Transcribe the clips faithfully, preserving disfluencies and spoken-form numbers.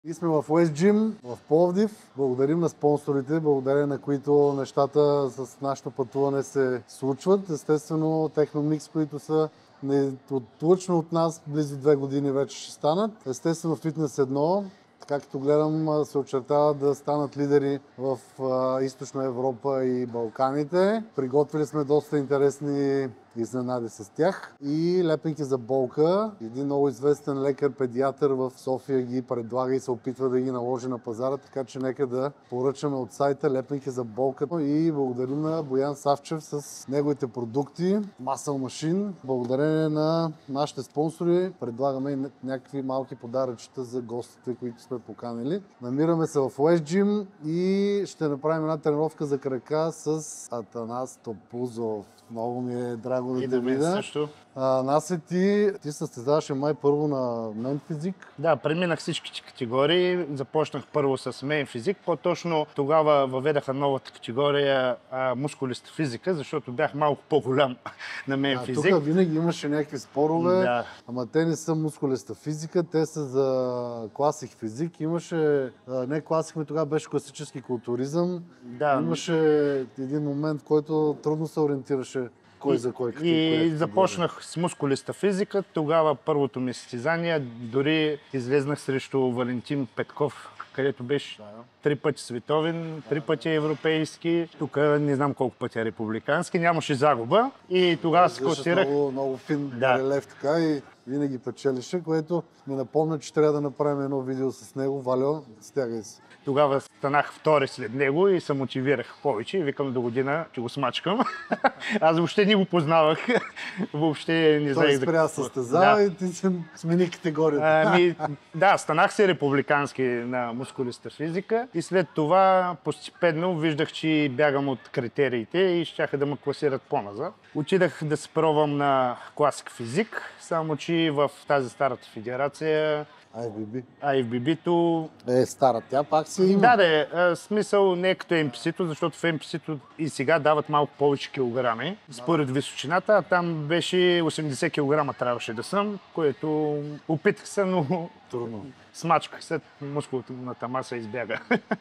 Ние сме в Уест Джим, в Пловдив. Благодарим на спонсорите, благодарение на които нещата с нашето пътуване се случват. Естествено, Техномикс, които са неотлъчно от нас, близо две години вече ще станат. Естествено, Фитнес едно, както гледам, се очертава да станат лидери в Източна Европа и Балканите. Приготвили сме доста интересни изненади с тях. И лепенки за болка. Един много известен лекар-педиатър в София ги предлага и се опитва да ги наложи на пазара, така че нека да поръчаме от сайта лепенки за болка. И благодарим на Боян Савчев с неговите продукти. Muscle Machine. Благодарение на нашите спонсори предлагаме и някакви малки подаръчета за гостите, които сме поканили. Намираме се в Уест Джим и ще направим една тренировка за крака с Атанас Топузов. Много ми е драго да те видя. Също. А, Насе, ти, ти състезаваше май първо на мен физик. Да, преминах всички категории. Започнах първо с мен физик. По-точно тогава въведаха новата категория а, мускулиста физика, защото бях малко по-голям на мен а, физик. Тук винаги имаше някакви спорове, да. Ама те не са мускулиста физика, те са за класик физик. Имаше, а, не класик, но тогава беше класически културизъм. Да. Имаше един момент, в който трудно се ориентираше кой за кой. Като, и започнах с мускулиста физика. Тогава първото ми състезание, дори излезнах срещу Валентин Петков, където беше да. три пъти световен, три пъти европейски. Тук не знам колко пъти е републикански. Нямаше загуба. И тогава се класирах. Много, много фин да. релеф така и винаги печелише, което ми напомня, че трябва да направим едно видео с него. Валио, стягай се. Тогава станах втори след него и се мотивирах повече и викам до година, че го смачкам. Аз въобще не го познавах. Въобще не знаех. Той спря състезава да. И ти се смени категорията. Ами, да, станах се републикански на мускулиста физика и след това постепенно виждах, че бягам от критериите и щяха да ме класират по-назад. Отидах да се пробвам на класик физик, само че в тази старата федерация Ай Еф Би Би. Ай Еф Би Би-то... Е, стара, тя пак си има. Да, да е. Смисъл не е като Ем Пи Си-то, защото в Ем Пи Си-то и сега дават малко повече килограми, според височината, а там беше осемдесет килограма трябваше да съм, което опитах се, но трудно. Смачках се, мускулната маса избяга.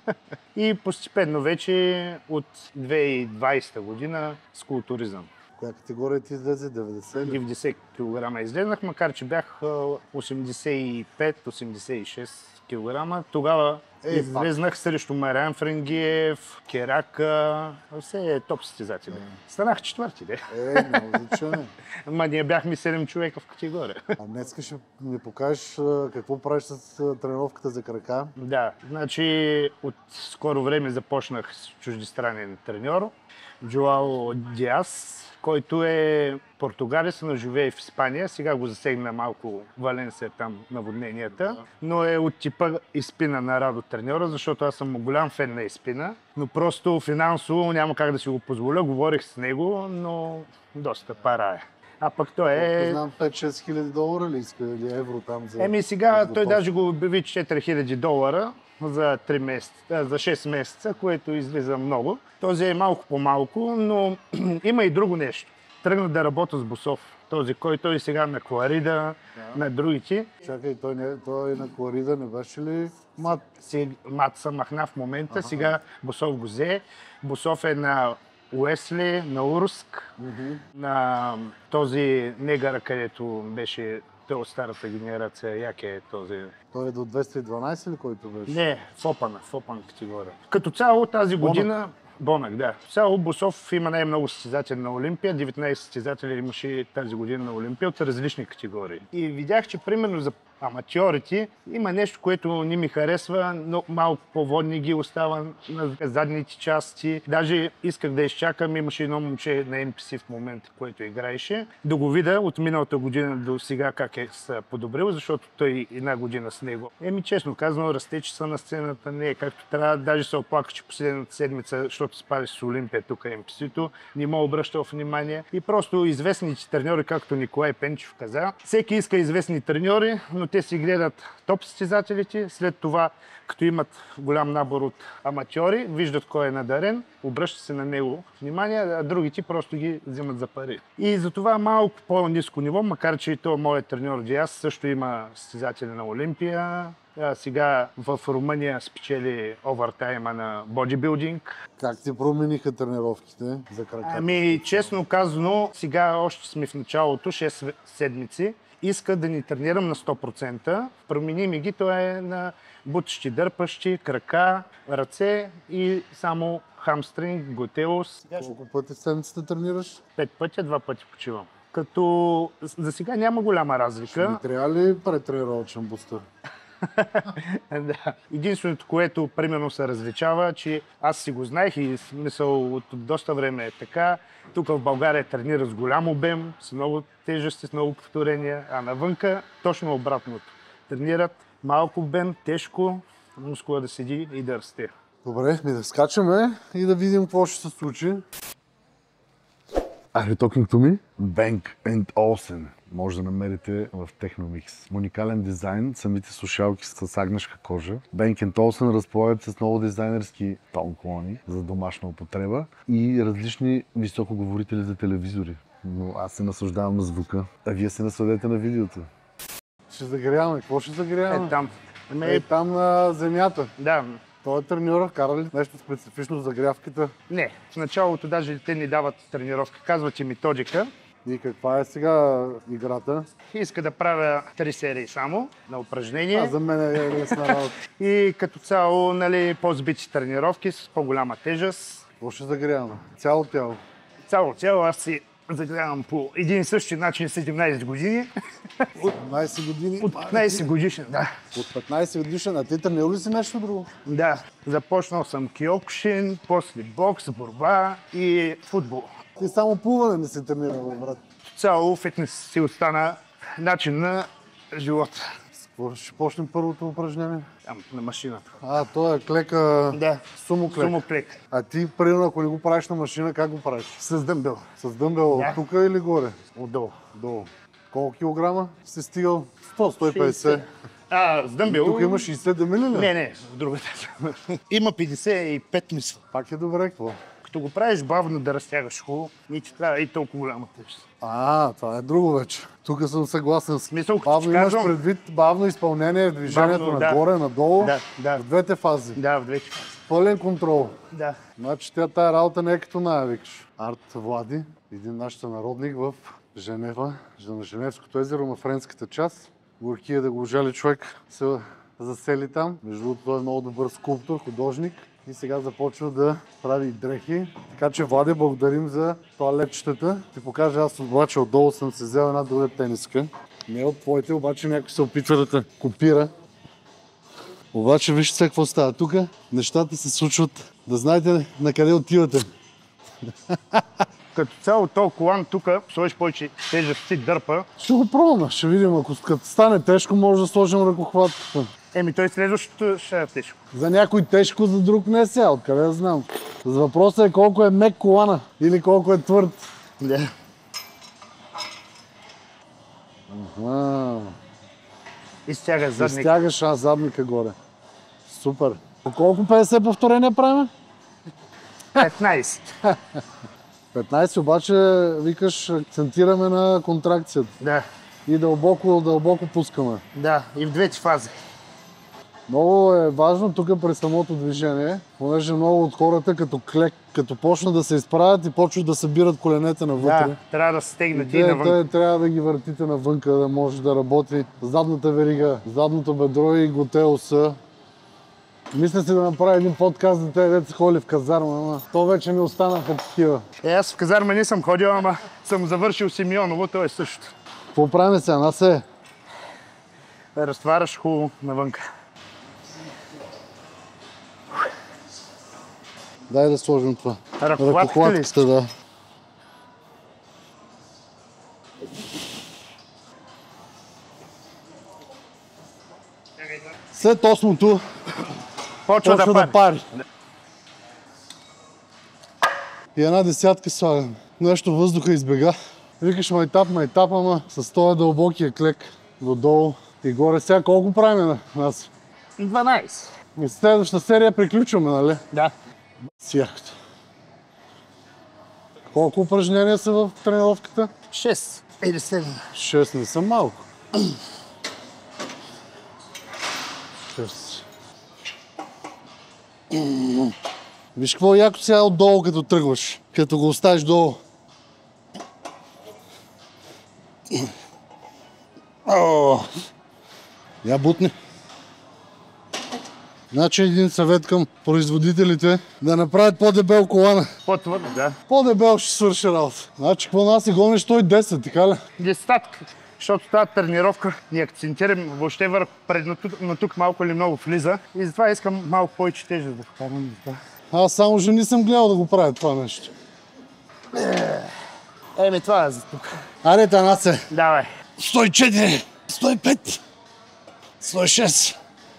И постепенно вече от две хиляди и двадесета година с културизъм. Коя категория ти излезе? деветдесет ли? деветдесет килограма излезнах, макар че бях осемдесет и пет осемдесет и шест килограма. Тогава е, излезнах пак срещу Мариан Франгиев, Керака, все е топ състезатели. Е. Станах четвърти, де. Е, много отлично. Ма ние бяхме седем човека в категория. А днес ще ми покажеш какво правиш с тренировката за крака? Да, значи от скоро време започнах с чуждестранен треньор, Джоао Диас, който е португалец, но живее в Испания. Сега го засегна малко Валенсия, там наводненията, но е от типа Испина на Радо треньора, защото аз съм голям фен на Испина, но просто финансово няма как да си го позволя. Говорих с него, но доста пара е. А пък той е... Знам, пет-шест хиляди долара ли иска, или евро там за... Еми сега той даже го обяви четири хиляди долара за, три месеца, за шест месеца, което излиза много. Този е малко по-малко, но има и друго нещо. Тръгна да работя с Босов. Този, който и сега на Кларида, да. На другите. Чакай, той, не, той на Кларида не беше ли Мат? Си, Мат се махна в момента, ага. Сега Босов го взе. Босов е на Уесли, на Урск, uh-huh. на този негър, където беше той от старата генерация, як е този... Той е до двеста и дванадесет ли, който беше? Не, Фопана, Фопан категория. Като цяло тази година... Бонак. Бонак, да. Цяло Босов има най-много състезатели на Олимпия, деветнадесет състезатели имаше тази година на Олимпия от различни категории. И видях, че примерно за аматьорите има нещо, което не ми харесва, но малко по-водни ги остава на задните части. Даже исках да изчакам, имаше едно момче на Ен Пи Си в момента, което играеше, да го видя от миналата година до сега как е се подобрил, защото той една година с него. Еми честно казано, растече на сцената не е както трябва. Даже се оплака, че последната седмица, защото спали с Олимпия тук Ен Пи Си-то, не ме обръщал внимание. И просто известните треньори, както Николай Пенчев каза, всеки иска известни треньори, но те си гледат топ състезателите, след това, като имат голям набор от аматьори, виждат кой е надарен, обръщат се на него внимание, а другите просто ги взимат за пари. И затова малко по-ниско ниво, макар че и то моят треньор Диас също има състезатели на Олимпия, А, сега в Румъния спечели овертайма на бодибилдинг. Как ти промениха тренировките за краката? Ами, честно казано, сега още сме в началото, шест седмици. Иска да ни тренирам на сто процента. Промени ми ги, то е на бутащи, дърпащи, крака, ръце и само хамстринг, глутеус. Колко пъти в седмицата тренираш? Пет пъти, два пъти почивам. Като за сега няма голяма разлика. Не трябва ли претренировачен бустър? Да. Единственото, което примерно се различава, че аз си го знаех и смисъл от доста време е така. Тук в България тренира с голям обем, с много тежести, с много повторения, а навънка точно обратното. Тренират малко обем, тежко, мускула да седи и да расте. Добре, ми да скачаме и да видим какво ще се случи. Are you talking to me? Bang and Olufsen. Може да намерите в Technomix. Уникален дизайн, самите слушалки с агнешка кожа. Bang and Olufsen разполагат с много дизайнерски тонклони за домашна употреба и различни високоговорители за телевизори. Но аз се наслаждавам на звука, а вие се насладете на видеото. Ще загряваме. Какво ще загряваме? Е там. Ами, Е там на земята. Да. Той е треньора, кара ли нещо специфично за загрявката? Не, в началото даже те ни дават тренировка, казват и методика. И каква е сега играта? Иска да правя три серии само на упражнение. А за мен е лесна работа. И като цяло, нали, по-збити тренировки с по-голяма тежест. Какво ще загряваме? Цяло тяло. Цяло цяло аз си загрявам по един и същи начин седемнайсет години. От петнайсет години. От петнайсет годишен, да. От петнайсет годишен, а ти тренирал ли си нещо друго? Да, започнал съм киокушин, после бокс, борба и футбол. Ти само плуване не си тренирал, брат. Цяло фитнес си остана начин на живота. Какво ще почнем първото упражнение? Там, на машината. А, то е клека, Да, сумо клек. сумо клек. А ти, примерно, ако не го правиш на машина, как го правиш? С дъмбел. С дъмбел Да. от тук или горе? Отдолу. Долу. Колко килограма си стигал? сто до сто и петдесет. А, с дъмбел? Тук има шейсет демили ли? Не, не, в другата. Има петдесет и пет мисъл. Пак е добре, какво? Като го правиш бавно да разтягаш хубаво, не ти трябва и толкова голяма тежест. А, това е друго вече. Тук съм съгласен с Мисъл, като бавно ти имаш казвам- предвид бавно изпълнение, движението Бавно, да. нагоре, надолу, Да, да. в двете фази. Да, в двете фази. Пълен контрол. Да. Значи тя тая работа не е като ная, викаш. Арт Влади, един наш сънародник в Женева, на Женевското езеро, на френската част. Горкия да го жали човек, се засели там. Между другото, той е много добър скулптор, художник. И сега започва да прави и дрехи. Така че, Влади, благодарим за тоалетчетата. Ти покажа, аз обаче отдолу съм си взел една друга тениска. Не от твоите, обаче някой се опитва да те копира. Обаче вижте сега какво става. Тук нещата се случват. Да знаете на къде отивате. Като цяло този колан тук, сложиш повече тежест си дърпа. Ще го пробваме, ще видим. Ако като стане тежко, може да сложим ръкохватката. Еми той следващото ще е тежко. За някой тежко, за друг не е сега. Откъде да знам. Въпросът е колко е мек колана или колко е твърд. Да. А, Изтяга задник. изтягаш а, задника горе. Супер. По колко петдесет повторения правим? петнайсет. петнайсет обаче, викаш, акцентираме на контракцията. Да. И дълбоко, дълбоко пускаме. Да, и в двете фази. Много е важно тук при самото движение, понеже много от хората като клек, като почнат да се изправят и почват да събират коленете навътре. Да, трябва да се стегнат и Те, навън. те, трябва да ги въртите навънка, да може да работи задната верига, задното бедро и глутеуса. Мисля си да направя един подкаст за тези деца ходили в казарма, ама то вече не останаха такива. Е, аз в казарма не съм ходил, ама съм завършил Симеоново, то е също. Какво правим сега? Насе? Разтваряш хубаво навънка. Дай да сложим това. Ръкохватката ли искаш? да. След осмото Почва, почва да, да пари. И една десятка слагам. Нещо въздуха избега. Викаш майтап, майтап, ама с този дълбокия клек додолу и горе. Сега колко правим на нас? дванайсет. И следващата серия приключваме, нали? Да. Сякото. Колко упражнения са в тренировката? шест или седем. шест не са малко. Cheers. Виж какво е яко сега отдолу, като тръгваш, като го оставиш долу. О, я бутни. Значи един съвет към производителите да направят по-дебел колана. По-твърд, да. По-дебел ще свърши работа. Значи какво нас си гониш сто и десет, така ли? Десетатка. Защото тази тренировка ни акцентирам въобще върху предното, но тук малко или много влиза. И затова искам малко повече тежест да вкарам. Аз само жени съм гледал да го правя това нещо. Еми, това е за тук. Аре, Танасе. Давай. сто и четири, сто и пет, сто и шест.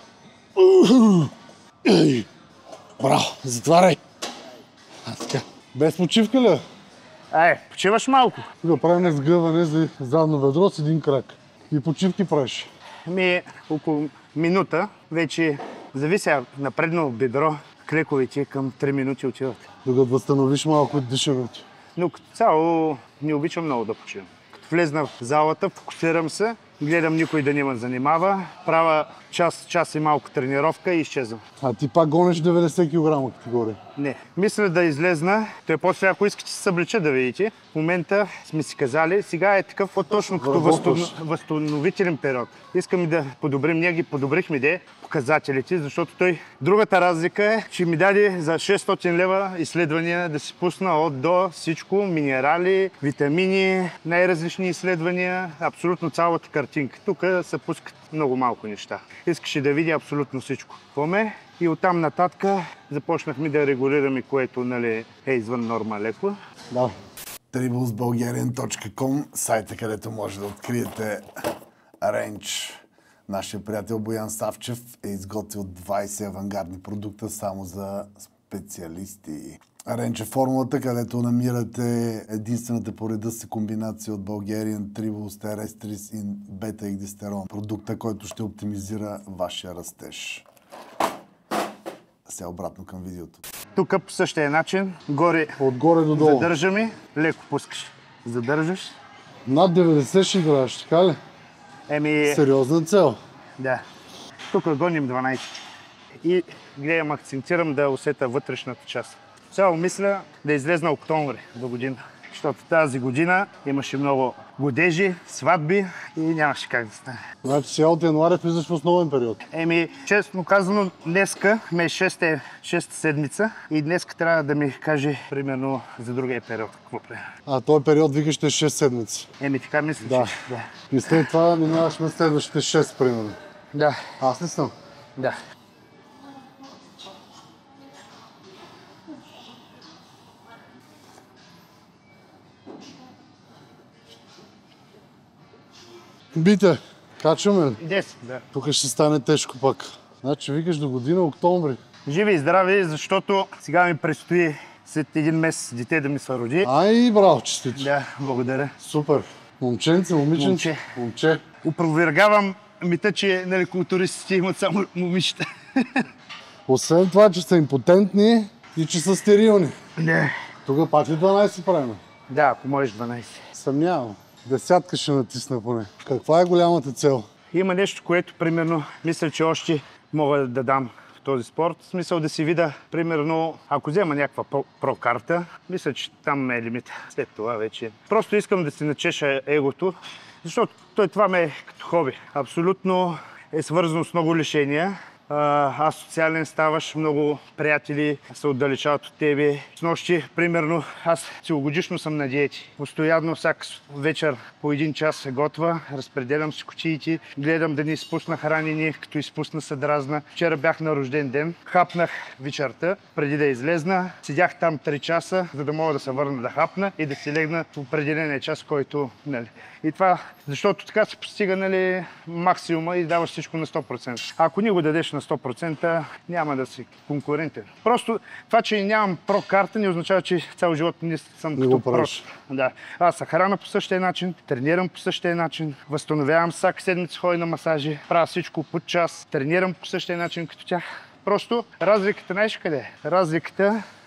Браво, затваряй. А, така. Без почивка ли? Ай, почиваш малко. Тук правим сгъване за задно ведро с един крак. И почивки правиш. Ми около минута вече зависи на предно бедро, клековете към три минути отиват. Докато възстановиш малко от дишането. Но като цяло не обичам много да почивам. Като влезна в залата, фокусирам се, гледам никой да не ме занимава, правя час, час и малко тренировка и изчезвам. А ти пак гониш деветдесет килограма категория? Не. Мисля да излезна. Той после, ако искате, се съблича да видите. В момента сме си казали, сега е такъв по-точно като възстан... възстановителен период. Искам да подобрим. Ние ги подобрихме де показателите, защото той... Другата разлика е, че ми даде за шестстотин лева изследвания да си пусна от до всичко, минерали, витамини, най-различни изследвания, абсолютно цялата картинка. Тук се пускат много малко неща. Искаше да види абсолютно всичко. Поме? И оттам нататък започнахме да регулираме, което, нали, е извън норма леко. Да. трибулс българиен точка ком, сайта, където може да откриете рейндж. Нашия приятел Боян Савчев е изготвил двайсет авангардни продукта само за специалисти. Рейндж е формулата, където намирате единствената по реда си комбинация от Bulgarian Tribulus terrestris и бета-егдистерон. Продукта, който ще оптимизира вашия растеж. Сега обратно към видеото. Тук по същия начин, горе Отгоре до долу. задържаме, леко пускаш. Задържаш. Над деветдесет ще играеш, така ли? Еми, Сериозна цел. да. Тук гоним дванайсет. И гледам, акцентирам да усета вътрешната част. Цяло мисля да излезна октомври до година. Защото тази година имаше много годежи, сватби и нямаше как да стане. Значи сега от януаря влизаш в основен период. Еми, честно казано, днеска ме е шеста, шеста седмица и днеска трябва да ми каже примерно за другия период какво прави. А този период викаш ще е шест седмици. Еми, така мисля, Да. че... Да. И след това минаваш на следващите шест, примерно. Да. Аз ли съм? Да. Бите, качваме ли? десет, да. Тук ще стане тежко пак. Значи викаш до година октомври. Живи и здрави, защото сега ми предстои след един месец дете да ми се роди. Ай, браво, честито. Да, благодаря. Супер. Момченце, момиченце? Момче. Момче. Опровергавам мита, че, нали, културистите имат само момичета. Освен това, че са импотентни и че са стерилни. Не. Тук пак ли дванайсет правим? Да, ако можеш дванайсет. Съмнявам. Десятка ще натисна поне. Каква е голямата цел? Има нещо, което примерно мисля, че още мога да дам в този спорт. В смисъл да си видя, примерно, ако взема някаква про-карта, мисля, че там е лимит. След това вече. Просто искам да си начеша егото, защото той това ме е като хоби. Абсолютно е свързано с много лишения. Аз социален ставаш, много приятели се отдалечават от тебе. С нощи, примерно, аз целогодишно съм на диети. Постоянно всяка вечер по един час се готва, разпределям си кутиите, гледам да не изпусна хранене, като изпусна се дразна. Вчера бях на рожден ден, хапнах вечерта, преди да излезна. Седях там три часа, за да мога да се върна да хапна и да си легна в определения час, който, нали. И това, защото така се постига, нали, максимума и даваш всичко на сто процента. Ако не го дадеш на сто процента, няма да си конкурентен. Просто това, че нямам про-карта, не означава, че цял живот не съм Не като го правиш. про. Да. Аз се храна по същия начин, тренирам по същия начин, възстановявам всяка седмица, ходя на масажи, правя всичко по час, тренирам по същия начин като тях. Просто разликата, знаеш къде е? Разликата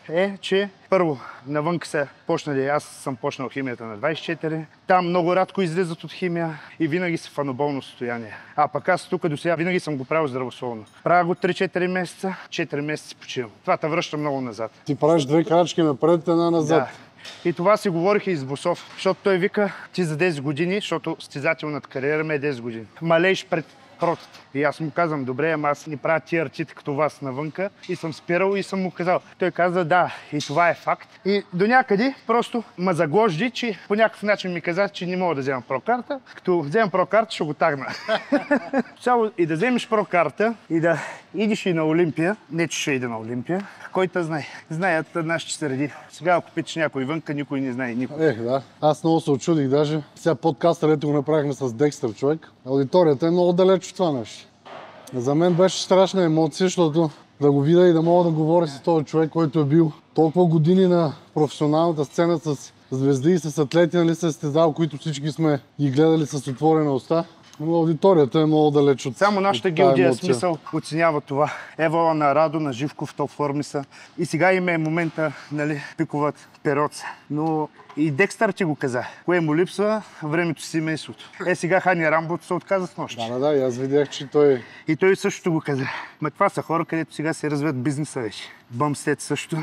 е, че първо навън са почнали, аз съм почнал химията на двайсет и четири, там много рядко излизат от химия и винаги са в анаболно състояние. А пък аз тук до сега винаги съм го правил здравословно. Правя го три-четири месеца, четири месеца почивам. Това те връща много назад. Ти правиш две крачки напред, една назад. Да. И това си говорих и с Босов, защото той вика, ти за десет години, защото състезателната кариера ми е десет години. Малееш пред ротата. И аз му казвам, добре, ама аз не правя тия арчите като вас навънка и съм спирал и съм му казал. Той каза, да, и това е факт. И до някъде просто ме загложди, че по някакъв начин ми каза, че не мога да вземам прокарта. Като вземам прокарта, ще го тагна. Цяло и да вземеш прокарта и да идиш и на Олимпия, не че ще иде на Олимпия, който знае. Знаят нашите среди. Сега ако питаш някой вънка, никой не знае никой. Ех, да. Аз много се очудих даже. Сега подкаста, дето го направихме с Декстър, човек. Аудиторията е много далеч от това нещо. За мен беше страшна емоция, защото да го видя и да мога да говоря с този човек, който е бил толкова години на професионалната сцена с звезди и с атлети, нали, състезал, които всички сме ги гледали с отворена уста. Но аудиторията е много далеч от Само нашата от тая гилдия емоция. смисъл оценява това. Евала на Радо, на Живков, топ форми са. И сега им е момента, нали, пикуват пероца. Но и Декстър ти го каза. Кое му липсва? Времето си семейството. Е, сега Хани Рамбото се отказа с нощи. Да, да, да, и аз видях, че той... И той също го каза. Ма това са хора, където сега се развиват бизнеса вече. Бъмстед също.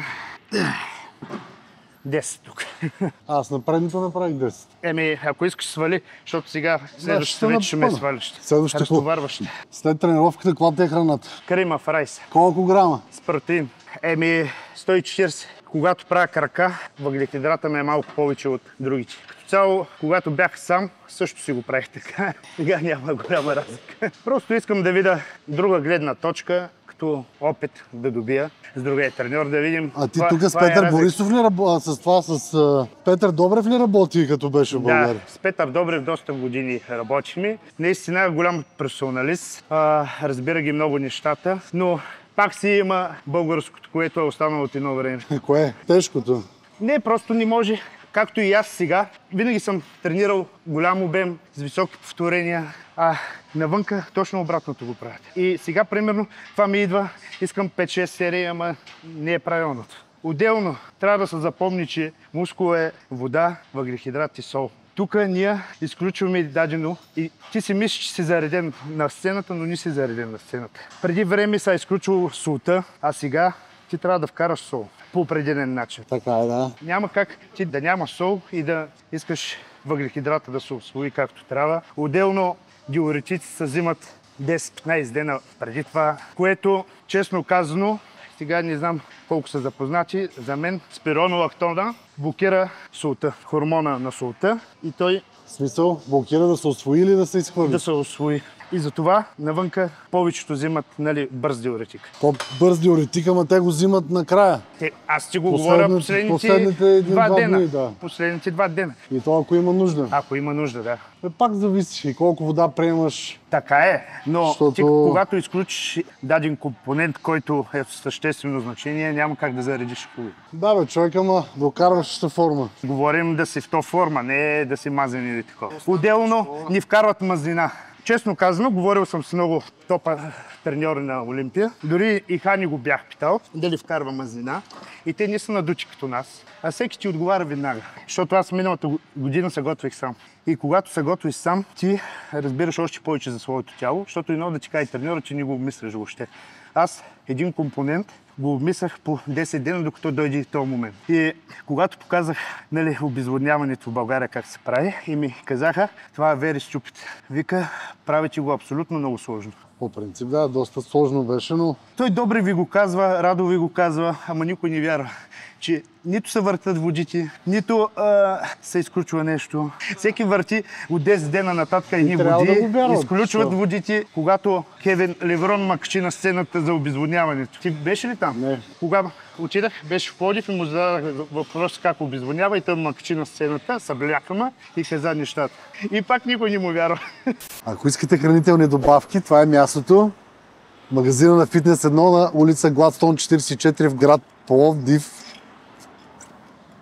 десет тук. Аз на предното направих десет. Еми, ако искаш свали, защото сега следващото ще вече ще ме напълна. сваляш. Следващото- Разтоварваш. След тренировката, каква те е храната? Крима в райса. Колко грама? С протеин. Еми, сто и четирийсет. Когато правя крака, въглехидрата ми е малко повече от другите. Като цяло, когато бях сам, също си го правих така. Сега няма голяма разлика. Просто искам да видя друга гледна точка, като опит да добия с другия треньор, да видим. А ти това- тук с това е Петър разлика. Борисов ли работи? С това, с а, Петър Добрев ли работи, като беше в България? Да, с Петър Добрев доста години работихме. Наистина е голям професионалист, а, разбира ги много нещата, но пак си има българското, което е останало от едно време. Кое е? Тежкото. Не, просто не може. Както и аз сега, винаги съм тренирал голям обем, с високи повторения, а навънка точно обратното го правят. И сега, примерно, това ми идва, искам пет-шест серии, ама не е правилното. Отделно трябва да се запомни, че мускул е вода, въглехидрат и сол. Тук ние изключваме дадено и ти си мислиш, че си зареден на сцената, но не си зареден на сцената. Преди време са изключвал солта, а сега ти трябва да вкараш сол по определен начин. Така е, да. Няма как ти да няма сол и да искаш въглехидрата да се усвои както трябва. Отделно диуретици се взимат десет-петнайсет дена преди това, което, честно казано, сега не знам колко са запознати, за мен спиронолактона блокира солта, хормона на солта и той В смисъл, блокира да се усвои или да се изхвърли? да се усвои. И затова навънка повечето взимат, нали, бърз диуретик. То бърз диуретик, ама те го взимат накрая. Те, аз ти го Последните- говоря последните, последните един-два два дена. дни, да. Последните два дена. И то ако има нужда. Ако има нужда, да. Е, пак зависи и колко вода приемаш. Така е, но Защото- ти когато изключиш даден компонент, който е от съществено значение, няма как да заредиш хубаво. Да бе, човек, ама докарваща форма. Говорим да си в то форма, не да си мазен или такова. Отделно ни вкарват мазнина. Честно казано, говорил съм с много топа треньори на Олимпия. Дори и Хани го бях питал дали вкарва мазнина. И те не са надути като нас. А всеки ти отговаря веднага. Защото аз миналата година се готвих сам. И когато се готвиш сам, ти разбираш още повече за своето тяло, защото едно да ти каже треньора, че не го обмисляш въобще. Аз един компонент го обмислях по десет дена, докато дойде този момент. И когато показах, нали, обезводняването в България как се прави, и ми казаха, това е very stupid. Вика, правите го абсолютно много сложно. По принцип, да, доста сложно беше, но Той добре ви го казва, Радо ви го казва, ама никой не вярва, че нито се въртат водите, нито а, се изключва нещо. Всеки върти от десет дена нататък едни трябва води, да го вярват, изключват защо? водите, когато Кевин Леврон мъкчи на сцената за обезводняването. Ти беше ли там? Не. Кога отидах, беше в Пловдив и му зададах въпрос как обезводнява и той мъкчи на сцената, събляка ме и каза нещата. И пак никой не му вярва. ако искате хранителни добавки, това е мястото. Магазина на Фитнес едно на улица Гладстон четирийсет и четири в град Пловдив.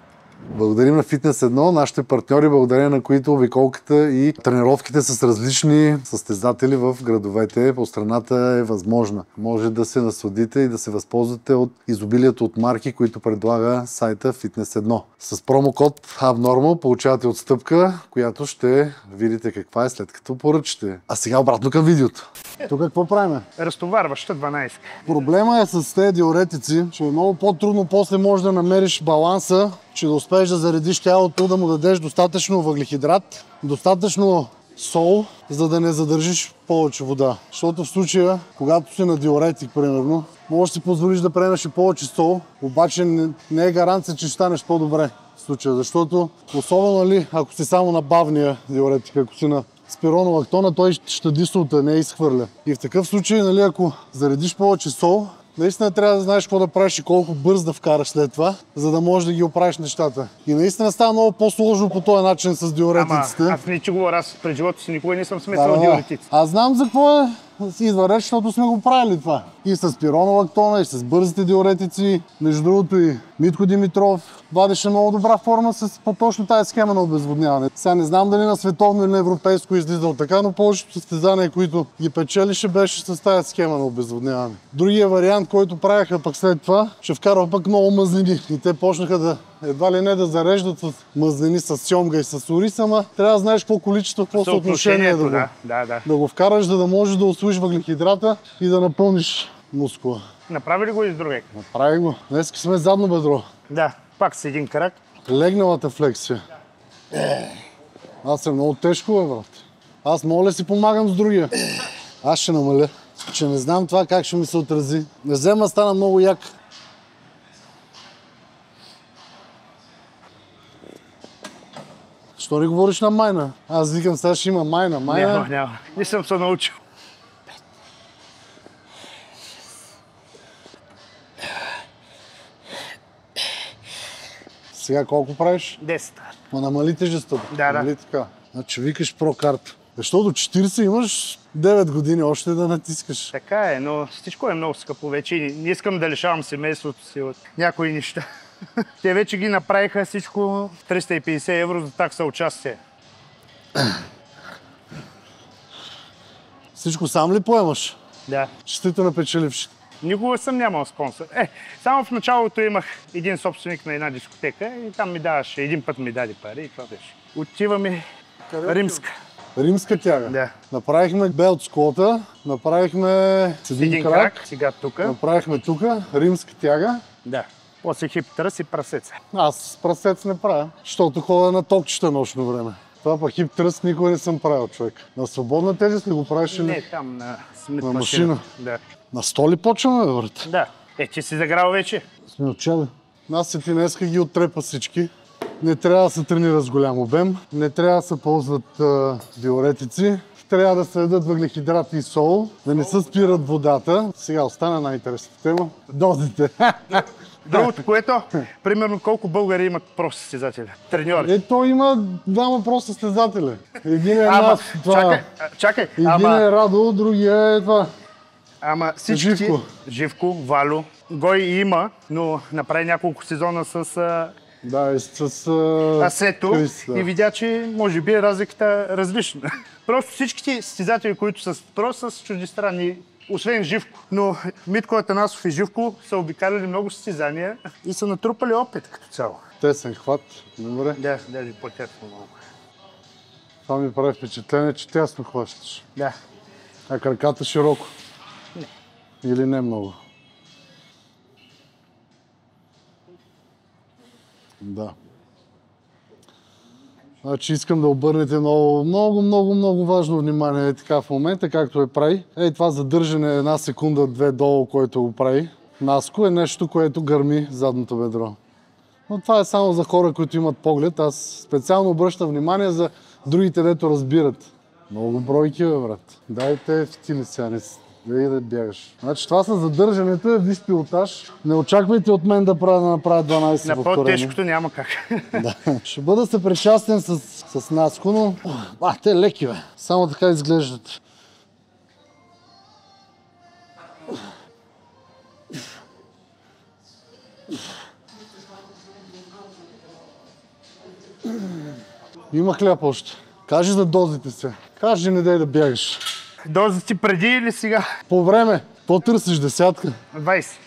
Благодарим на Фитнес едно, нашите партньори, благодарение на които обиколката и тренировките с различни състезатели в градовете по страната е възможна. Може да се насладите и да се възползвате от изобилието от марки, които предлага сайта Фитнес едно. С промокод Abnormal получавате отстъпка, която ще видите каква е след като поръчате. А сега обратно към видеото. Тук какво правим? Разтоварваща дванайсет. Проблема е с тези диуретици, че е много по-трудно после можеш да намериш баланса, че да успееш да заредиш тялото, да му дадеш достатъчно въглехидрат, достатъчно сол, за да не задържиш повече вода. Защото в случая, когато си на диуретик, примерно, можеш да си позволиш да приемеш и повече сол, обаче не, не е гаранция, че ще станеш по-добре в случая, защото особено, нали, ако си само на бавния диуретик, ако си на спиронолактона, той ще дисулта, не изхвърля. И в такъв случай, нали, ако заредиш повече сол, наистина трябва да знаеш какво да правиш и колко бърз да вкараш след това, за да можеш да ги оправиш нещата. И наистина става много по-сложно по този начин с диуретиците. Ама аз не че говоря, аз пред живота си никога не съм смесвал Да, да, диуретици. аз знам за какво е извареш, защото сме го правили това. И с пиронолактона, и с бързите диуретици. Между другото и Митко Димитров вадеше много добра форма с по-точно тази схема на обезводняване. Сега не знам дали на световно или на европейско излизал така, но повечето състезания, които ги печелише, беше с тази схема на обезводняване. Другия вариант, който правяха пък след това, ще вкарва пък много мазнини. И те почнаха да едва ли не да зареждат с мазнини, с сьомга и с ориз, ама трябва да знаеш какво количество, какво съотношение да го, да, да, да. да го вкараш, за да можеш да усвоиш въглехидрата и да напълниш мускула. Направи ли го и с другек? Направи го. Днес сме задно бедро. Да, пак с един крак. Легналата флексия. Аз съм много тежко, бе, брат. Аз мога ли си помагам с другия? Аз ще намаля. Че не знам това как ще ми се отрази. Не взема, стана много як. Що ли говориш на майна? Аз викам, сега ще има майна. Майна... Няма, няма. Не съм се научил. Сега колко правиш? десет. Ма намали тежестта. Да, нали да. така? Значи викаш прокарта. Защото до четирийсет имаш девет години още да натискаш. Така е, но всичко е много скъпо вече и не искам да лишавам семейството си от някои неща. Те вече ги направиха всичко триста и петдесет евро за такса участие. Всичко сам ли поемаш? Да. Честито на печелившите. Никога съм нямал спонсор. Е, само в началото имах един собственик на една дискотека и там ми даваше, един път ми даде пари и това беше. Отиваме Римска. Римска тяга. Да. Направихме белт сквота, направихме с един, Един крак, крак, сега тук. направихме тука римска тяга. Да. После хип тръс и прасеца. Аз с прасец не правя, защото ходя на токчета нощно време. Това пък хип тръст никога не съм правил, човек. На свободна тежест ли го правиш или? Не, там на смит На машина. машина. Да. На сто ли почваме, бе, брат? Да. Е, че си заграл вече. Сме отчели. Аз се ти днеска ги оттрепа всички. Не трябва да се тренира с голям обем, не трябва да се ползват а, диуретици, трябва да се ядат въглехидрати и сол, да не се спират водата. Сега остана най-интересната тема. Дозите. Другото, което, примерно колко българи имат профсъстезатели, треньори. Е, той има двама просто състезатели. Един е Ама, нас, това. чакай, а, чакай, Един ама, е Радо, другия е това. ама всички... Живко. Живко, Валю. Гой има, но направи няколко сезона с а, Да, и с... а, Асето Крис, да. и видя, че може би разликата е различна. Просто всичките състезатели, които са просто с чуждестранни, освен Живко. Но Митко Атанасов и Живко са обикаляли много състезания и са натрупали опит като цяло. Тесен хват. Добре. Да, даже по-тясно много. Това ми прави впечатление, че тясно хващаш. Да. А краката широко? Не. Или не много? Да. Значи искам да обърнете много, много, много, много важно внимание така в момента, както е прави. Ей, това задържане една секунда, две долу, който го прави. Наско е нещо, което гърми задното бедро. Но това е само за хора, които имат поглед. Аз специално обръщам внимание за другите, дето разбират. Много бройки, бе, брат. Дайте фитили сега, не да да бягаш. Значи това с задържането е виж пилотаж. Не очаквайте от мен да правя да направя дванайсет На повторения. по-тежкото няма как. Да. Ще бъда съпричастен с, с Наско, но... А, те леки, бе. Само така изглеждат. Има хляб още. Кажи за дозите се. Кажи, не дай да бягаш. Доза ти преди или сега? По време. То търсиш десятка. двайсет.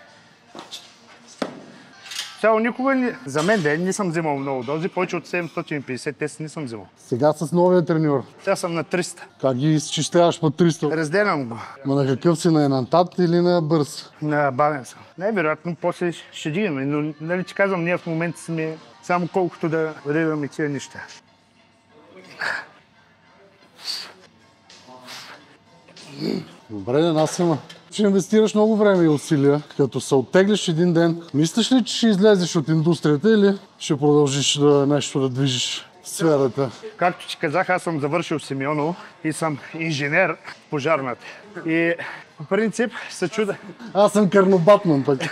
Цяло никога не... За мен да не съм взимал много дози, повече от седемстотин и петдесет тест не съм взимал. Сега с новия треньор. Сега съм на триста. Как ги изчисляваш по триста? Разделям го. Ма на какъв си? На енантат или на бърз? На бавен съм. Най-вероятно после ще дигаме, но нали ти казвам, ние в момента сме само колкото да редваме тия неща. Добре, аз има. Ще инвестираш много време и усилия, като се оттеглиш един ден. Мислиш ли, че ще излезеш от индустрията или ще продължиш да нещо да движиш в сферата? Както ти казах, аз съм завършил Симеоново и съм инженер в пожарната. И по принцип се чуда. Аз съм карнобатман пък.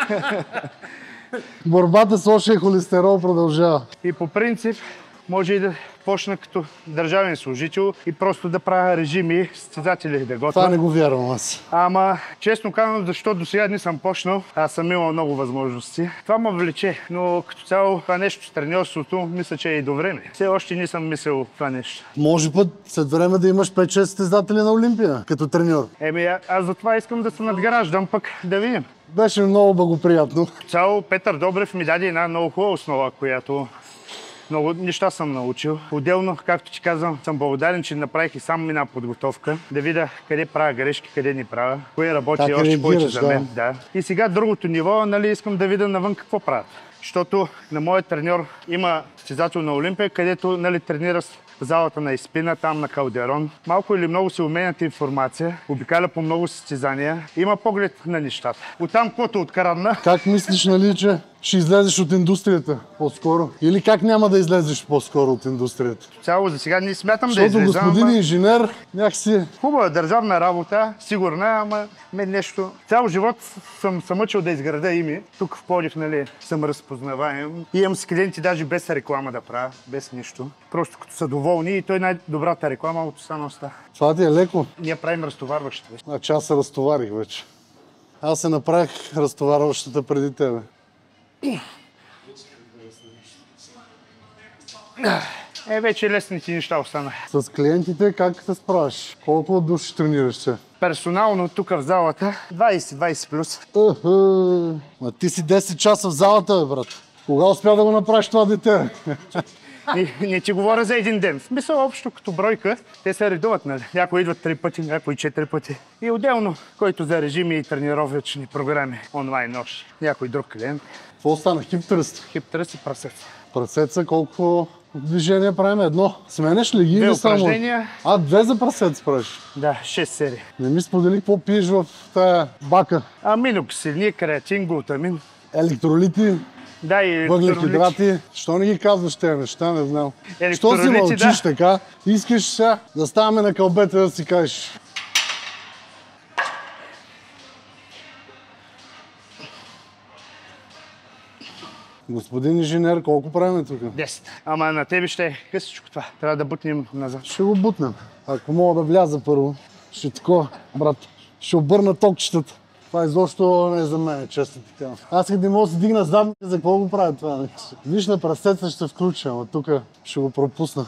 Борбата с лошия холестерол продължава. И по принцип може и да почна като държавен служител и просто да правя режими, състезатели да готвя. Това не го вярвам аз. Ама, честно казвам, защото до сега не съм почнал, аз съм имал много възможности. Това ме влече, но като цяло това нещо с треньорството, мисля, че е и до време. Все още не съм мислил това нещо. Може път след време да имаш пет-шест състезатели на Олимпия, като треньор. Еми, аз затова искам да се надграждам, пък да видим. Беше много благоприятно. Цяло Петър Добрев ми даде една много хубава основа, която много неща съм научил. Отделно, както ти казвам, съм благодарен, че направих и сам една подготовка, да видя къде правя грешки, къде не правя, кое работи как още реагираш, повече за мен. Да. И сега другото ниво, нали, искам да видя навън какво правят. Защото на моят треньор има състезател на Олимпия, където нали, тренира в залата на Испина, там на Калдерон. Малко или много се обменят информация, обикаля по много състезания, има поглед на нещата. Оттам каквото открадна. Как мислиш, нали, че ще излезеш от индустрията по-скоро? Или как няма да излезеш по-скоро от индустрията? Цяло за сега не смятам да Защото излезам. господин ама... инженер някакси... Хубава държавна работа, сигурна, ама мен нещо... Цял живот съм се мъчил да изграда име. Тук в Пловдив, нали, съм разпознаваем. И имам с клиенти даже без реклама да правя, без нищо. Просто като са доволни и той е най-добрата реклама от останалостта. Това ти е леко. Ние правим разтоварващи вече. Значи аз се разтоварих вече. Аз се направих разтоварващата преди тебе. Е, вече лесните неща останаха. С клиентите как се справиш? Колко души тренираш се? Персонално тук в залата двайсет-двайсет плюс. Ага. Ма ти си десет часа в залата, бе, брат. Кога успя да го направиш това дете? Не, не ти говоря за един ден. В смисъл общо като бройка, те се редуват, нали? Някои идват три пъти, някои четири пъти. И отделно, който за режими и тренировъчни програми, онлайн нощ. Някой друг клиент. Какво стана? Хип тръст. Хип тръст и прасец. Прасеца колко движения правим? Едно. Сменеш ли ги Две или само? упражнения. А, две за прасец правиш. Да, шест серии. Не ми сподели какво пиеш в тая бака. Аминоксилини, креатин, глутамин. Електролити, Да, и въглехидрати. Що не ги казваш тези неща, не знам. Що си Електролити, мълчиш да. така? Искаш сега да ставаме на кълбета да си кажеш. Господин инженер, колко правим тук? десет. Ама на тебе ще е късичко това. Трябва да бутнем назад. Ще го бутнем. Ако мога да вляза първо, ще такова, брат. Ще обърна токчетата. Това изобщо не е за мен, честно така. Аз като не мога да си дигна задника, за какво го правя това нещо? Виж, на прасеца ще се включа, ама тук ще го пропусна.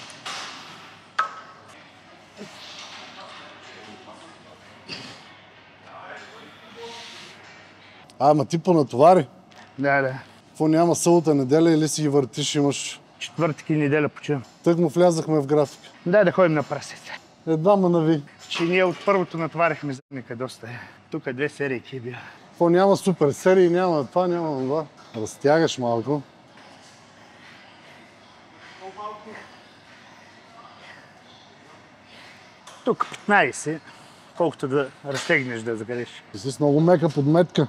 А, ама ти понатовари. Да, да. Какво няма събота, неделя или си ги въртиш, имаш... Четвъртък и неделя почивам. Тък му влязахме в график. Дай да ходим на прасеца. Едва ма нави. Че ние от първото натварихме задника доста. Тук две серии бия. Какво няма супер серии, няма това, няма това. Разтягаш малко. Тук петнайсет, колкото да разтегнеш да загадеш. Ти си с много мека подметка.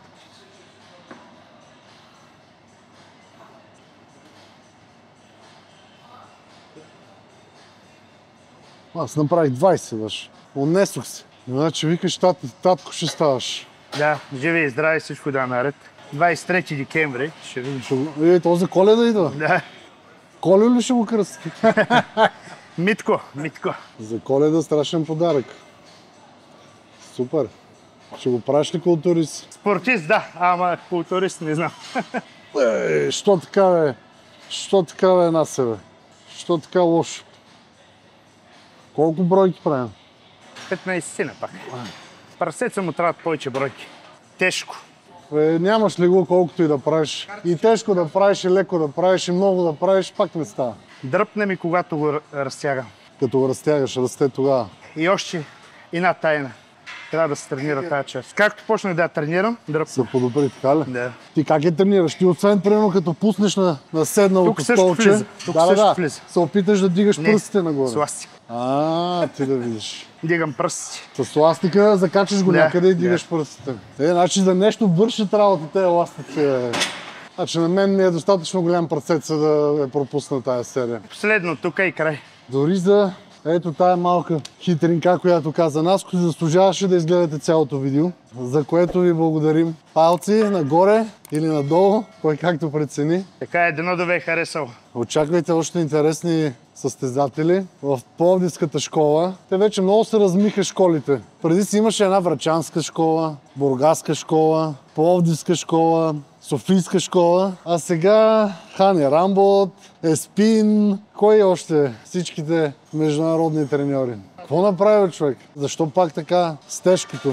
Аз направих двайсет беше. Унесох се. Значи викаш, тат, татко ще ставаш. Да, живи и здрави, всичко да е наред. двайсет и трети декември, ще видим. Ще го... Е, то за Коледа идва. Да. Коледа ли ще го кръсти? Митко, Митко. За Коледа страшен подарък. Супер. Ще го правиш ли културист? Спортист, да, ама културист не знам. Е, що така, бе? Що така бе една себе? Що така лошо? Колко бройки правим? петнайсет на пак. Прасеца му трябват повече бройки. Тежко. Бе, нямаш ли го колкото и да правиш? И тежко да правиш, и леко да правиш, и много да правиш, пак не става. Дръпне ми, когато го р- разтягам. Като го разтягаш, расте тогава. И още една тайна. Трябва да се тренира тази част. Както почнах да я тренирам, дръпне. Се подобри, така ли? Да. Ти как я тренираш? Ти освен, примерно, като пуснеш на, на седналото Тук също столче, влиза. Тук да, да, също да, влиза. се опиташ да дигаш Не, пръстите нагоре. с ластик. А, ти да видиш. Дигам пръстите. С ластика закачаш го Да, някъде и да. дигаш пръстите. Е, значи за нещо вършат работа тези ластици. Е. Значи на мен ми е достатъчно голям пръстец да е пропусна тая серия. Последно, тук и край. Дори за ето тая малка хитринка, която каза Наско, заслужаваше да изгледате цялото видео, за което ви благодарим. Палци нагоре или надолу, кой както прецени. Така е, дано да ви е харесало. Очаквайте още интересни състезатели в Пловдивската школа. Те вече много се размиха школите. Преди си имаше една врачанска школа, бургаска школа, Пловдивска школа, Софийска школа, а сега Хани Рамбот, Еспин, кой още? Всичките международни треньори. Какво направи човек? Защо пак така с тежкото?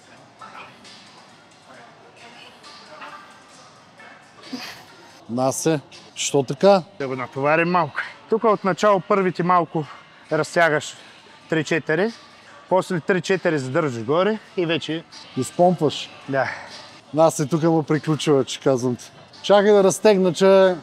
Насе, що така? Да го натоварим малко. Тук отначало първите малко разтягаш три-четири, после три-четири задържаш горе и вече... Изпомпваш. Да. Насе, тук му приключва, вече казвам ти. Чакай да разтегна, че...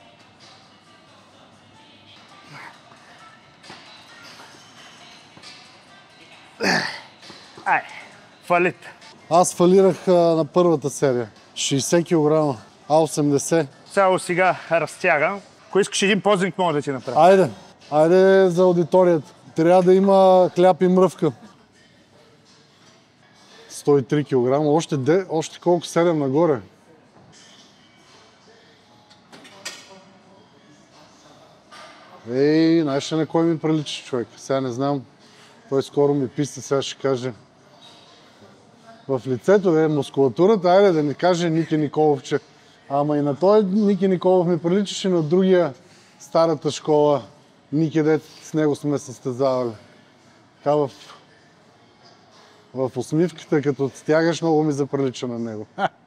Ай, фалит. Аз фалирах а, на първата серия. шейсет килограма, а осемдесет. Цяло сега разтягам. Ако искаш един позинг, мога да ти направя. Айде, айде за аудиторията. Трябва да има хляб и мръвка. сто и три килограма, още, де, още колко седем нагоре. Ей, знаеш ли на кой ми прилича човек? Сега не знам. Той скоро ми писне, сега ще каже. В лицето е мускулатурата, айде да ни каже Ники Николов, че... Ама и на той Ники Николов ми приличаше на другия старата школа. Ники, дет с него сме състезавали. Така в... В усмивката, като стягаш, много ми заприлича на него.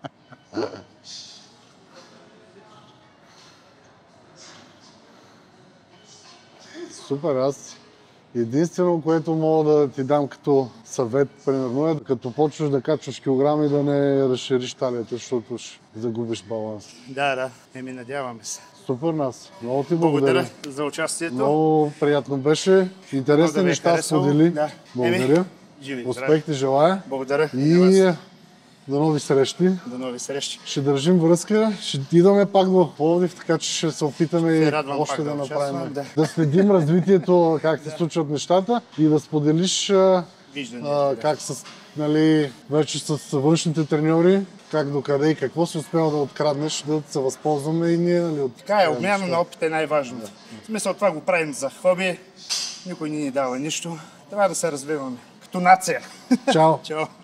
Супер, аз единствено, което мога да ти дам като съвет, примерно, е като почваш да качваш килограми, да не разшириш талията, защото ще загубиш баланс. Да, да, еми надяваме се. Супер, нас. Много ти благодаря. Благодаря за участието. Много приятно беше. Интересни да ви е неща харесало. сподели. Да. Благодаря. Еми, живи, Успех ти желая. Благодаря. И до нови срещи. До нови срещи. Ще държим връзка, ще идваме пак в Пловдив, така че ще се опитаме и радвам още пак да да направим. участвам, да. Да следим развитието, как се случват нещата и да споделиш а, Виждания, а, да. как с, нали, вече с външните треньори, как докъде и какво си успял да откраднеш, да се възползваме и ние. Нали, от Така е, обмяна на опит е най-важното. В смисъл това го правим за хобби, никой не ни дава нищо. Трябва да се развиваме. Като нация. Чао! Чао!